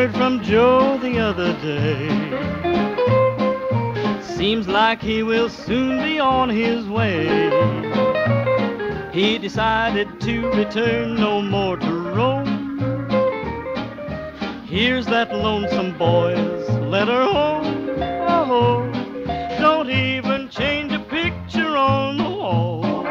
heard from Joe the other day. Seems like he will soon be on his way. He decided to return no more to roam. Here's that lonesome boy's letter home. Oh, don't even change a picture on the wall.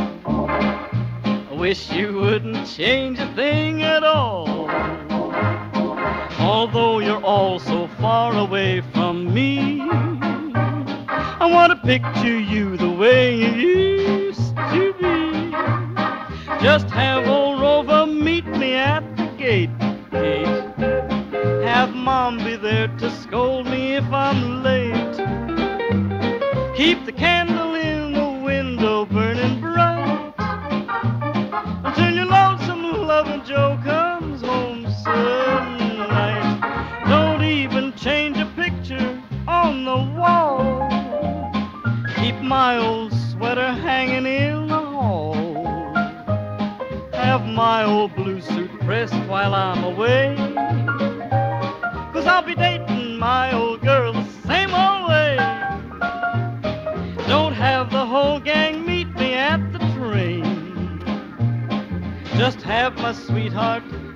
I wish you wouldn't change a thing at all. Although you're all so far away from me, I want to picture you the way you used to be. Just have old Rover meet me at the gate, Kate. Have Mom be there to scold me if I'm late. Keep the candle in the window burning bright until your lonesome loving Joe comes home some night. Don't even change a picture on the wall. Keep my old sweater hanging in the hall. Have my old blue suit pressed while I'm away, 'cause I'll be dating my old girl the same old way. Don't have the whole gang meet me at the train. Just have my sweetheart